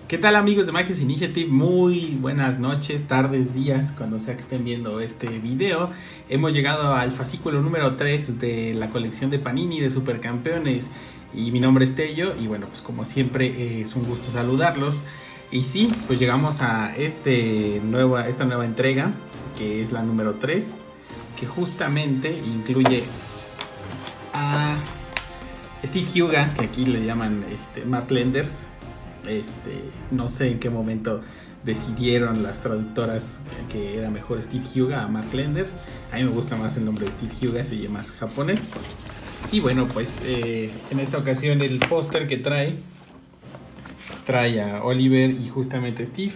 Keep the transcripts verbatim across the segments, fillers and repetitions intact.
¿Qué tal, amigos de Magios Initiative? Muy buenas noches, tardes, días, cuando sea que estén viendo este video. Hemos llegado al fascículo número tres de la colección de Panini de Supercampeones. Y mi nombre es Tello y bueno, pues como siempre eh, es un gusto saludarlos. Y sí, pues llegamos a este nueva, esta nueva entrega, que es la número tres, que justamente incluye a Steve Huga, que aquí le llaman este, Mark Lenders. Este, no sé en qué momento decidieron las traductoras que, que era mejor Steve Huga a Mark Lenders. A mí me gusta más el nombre de Steve Huga, se oye más japonés. Y bueno, pues eh, en esta ocasión el póster que trae trae a Oliver y justamente Steve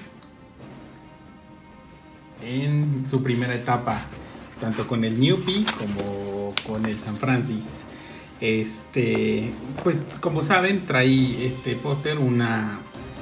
en su primera etapa, tanto con el Newpie como con el San Francis. Este, pues como saben, trae este póster una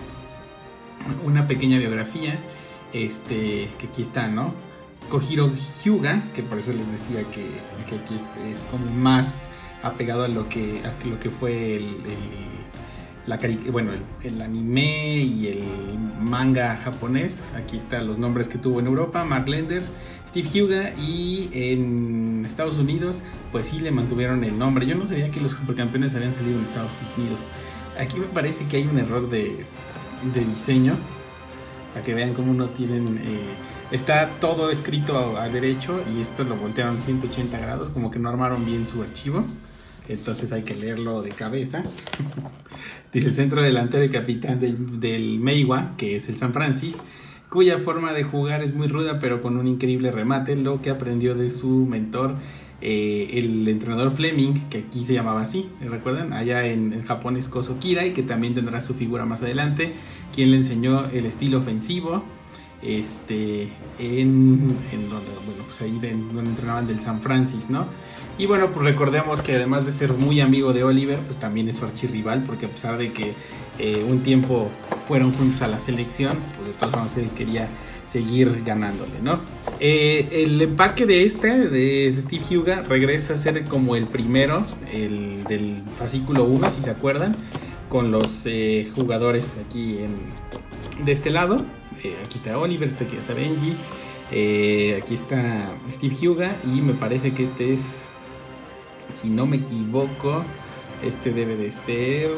una pequeña biografía, este, que aquí está, ¿no? Kojiro Hyuga, que por eso les decía que, que aquí es como más apegado a lo que a lo que fue el, el la bueno, el, el anime y el manga japonés. Aquí están los nombres que tuvo en Europa: Mark Lenders, Steve Huga, y en Estados Unidos pues sí le mantuvieron el nombre. Yo no sabía que los supercampeones habían salido en Estados Unidos. Aquí me parece que hay un error de, de diseño, para que vean cómo no tienen eh, está todo escrito a, a derecho y esto lo voltearon ciento ochenta grados, como que no armaron bien su archivo, entonces hay que leerlo de cabeza. Dice: el centro delantero y capitán del, del Meiwa, que es el San Francis, cuya forma de jugar es muy ruda pero con un increíble remate, lo que aprendió de su mentor, eh, el entrenador Fleming, que aquí se llamaba así, ¿recuerdan? Allá en, en Japón es Kozo Kirai, que también tendrá su figura más adelante, quien le enseñó el estilo ofensivo, este, en, en donde, bueno, pues ahí de, donde entrenaban del San Francis, ¿no? Y bueno, pues recordemos que además de ser muy amigo de Oliver, pues también es su archirrival, porque a pesar de que eh, un tiempo fueron juntos a la selección, pues de todas formas él quería seguir ganándole, ¿no? Eh, el empaque de este, de Steve Huga, regresa a ser como el primero, el del fascículo uno, si se acuerdan, con los eh, jugadores aquí en, de este lado. Eh, aquí está Oliver, este aquí está Benji, eh, aquí está Steve Huga, y me parece que este es, si no me equivoco, este debe de ser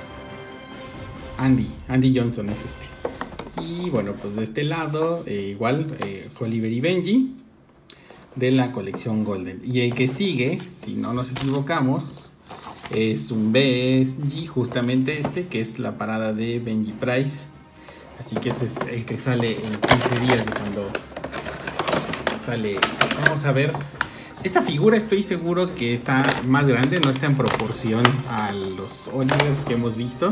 Andy, Andy Johnson es este. Y bueno, pues de este lado, eh, igual, eh, Oliver y Benji, de la colección Golden. Y el que sigue, si no nos equivocamos, es un Benji, justamente este, que es la parada de Benji Price. Así que ese es el que sale en quince días de cuando sale este. Vamos a ver. Esta figura estoy seguro que está más grande, no está en proporción a los Olivers que hemos visto.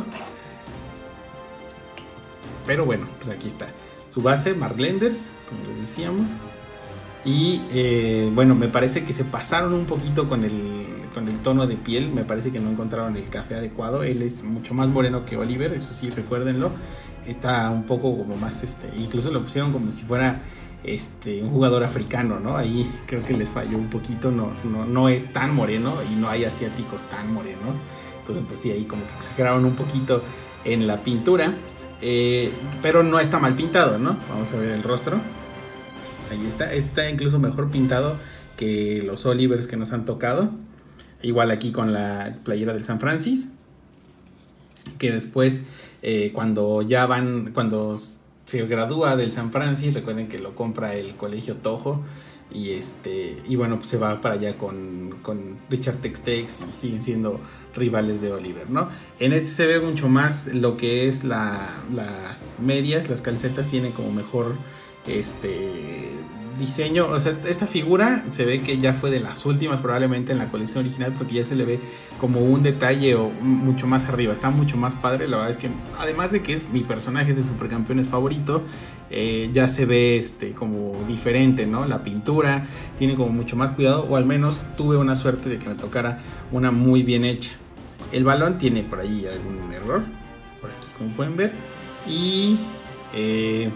Pero bueno, pues aquí está. Su base, Mark Lenders, como les decíamos. Y eh, bueno, me parece que se pasaron un poquito con el, con el tono de piel. Me parece que no encontraron el café adecuado. Él es mucho más moreno que Oliver, eso sí, recuérdenlo. Está un poco como más, este, incluso lo pusieron como si fuera este, un jugador africano, ¿no? Ahí creo que les falló un poquito, no, no, no es tan moreno y no hay asiáticos tan morenos. Entonces pues sí, ahí como que exageraron un poquito en la pintura, eh, pero no está mal pintado, ¿no? Vamos a ver el rostro. Ahí está, este está incluso mejor pintado que los Olivers que nos han tocado. Igual aquí con la playera del San Francis, que después eh, cuando ya van, cuando se gradúa del San Francis, recuerden que lo compra el colegio Toho, y este y bueno, pues se va para allá con, con Richard Tex-Tex y siguen siendo rivales de Oliver, ¿no? En este se ve mucho más lo que es la, las medias, las calcetas tienen como mejor este diseño. O sea, esta figura se ve que ya fue de las últimas probablemente en la colección original, porque ya se le ve como un detalle o mucho más arriba, está mucho más padre. La verdad es que además de que es mi personaje de Supercampeones favorito, eh, ya se ve este como diferente, ¿no? La pintura tiene como mucho más cuidado, o al menos tuve una suerte de que me tocara una muy bien hecha. El balón tiene por ahí algún error, por aquí como pueden ver, y eh,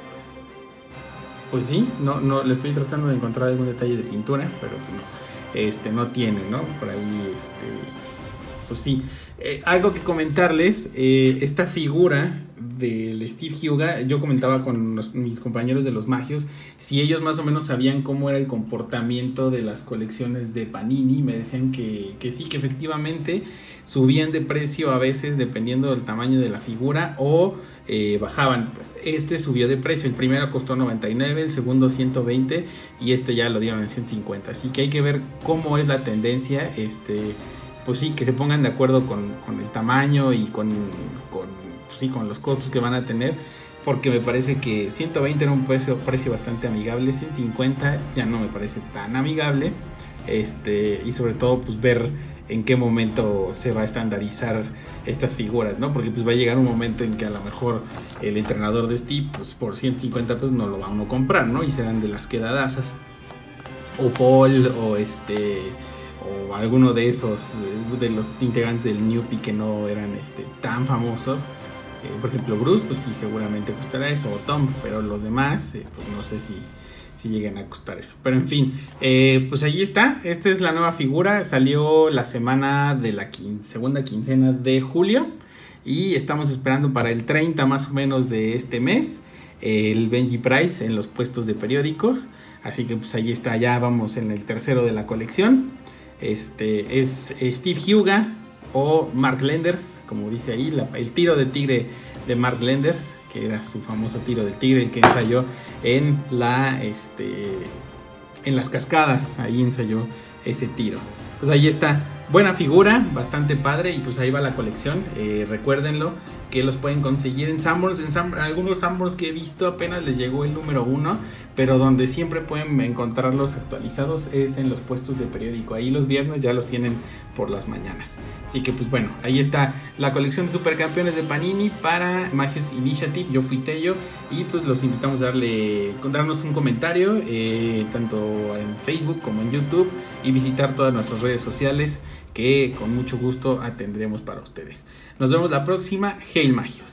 pues sí, no, no, le estoy tratando de encontrar algún detalle de pintura, pero no, este, no tiene, ¿no? Por ahí, este, pues sí. Eh, algo que comentarles, eh, esta figura del Steve Hyuga, yo comentaba con los, mis compañeros de los Magios, si ellos más o menos sabían cómo era el comportamiento de las colecciones de Panini. Me decían que, que sí, que efectivamente subían de precio a veces dependiendo del tamaño de la figura o eh, bajaban. Este subió de precio, el primero costó noventa y nueve, el segundo ciento veinte y este ya lo dieron en ciento cincuenta, así que hay que ver cómo es la tendencia. Este, pues sí, que se pongan de acuerdo con, con el tamaño y con, con, pues sí, con los costos que van a tener, porque me parece que ciento veinte era un precio, precio bastante amigable, ciento cincuenta ya no me parece tan amigable, este, y sobre todo pues ver en qué momento se va a estandarizar estas figuras, ¿no? Porque pues va a llegar un momento en que a lo mejor el entrenador de Steve, pues por ciento cincuenta pues no lo va a uno comprar, ¿no? Y serán de las quedadasas. O Paul, o este, o alguno de esos, de los integrantes del Newpie que no eran este, tan famosos. Eh, por ejemplo, Bruce, pues sí, seguramente costará eso, o Tom, pero los demás, eh, pues no sé si... si llegan a costar eso, pero en fin, eh, pues allí está. Esta es la nueva figura, salió la semana de la quin- segunda quincena de julio y estamos esperando para el treinta más o menos de este mes eh, el Benji Price en los puestos de periódicos, así que pues allí está, ya vamos en el tercero de la colección. Este es Steve Hyuga o Mark Lenders, como dice ahí, la, el tiro de tigre de Mark Lenders, que era su famoso tiro de tigre, el que ensayó en la este en las cascadas, ahí ensayó ese tiro. Pues ahí está, buena figura, bastante padre, y pues ahí va la colección. Eh, recuérdenlo que los pueden conseguir en Sanborns, en San, algunos Sanborns que he visto apenas les llegó el número uno, pero donde siempre pueden encontrarlos actualizados es en los puestos de periódico. Ahí los viernes ya los tienen por las mañanas. Así que pues bueno, ahí está la colección de supercampeones de Panini para Magios Initiative. Yo fui Tello y pues los invitamos a darle, darnos un comentario eh, tanto en Facebook como en YouTube y visitar todas nuestras redes sociales que con mucho gusto atendremos para ustedes. Nos vemos la próxima. Hail Magios.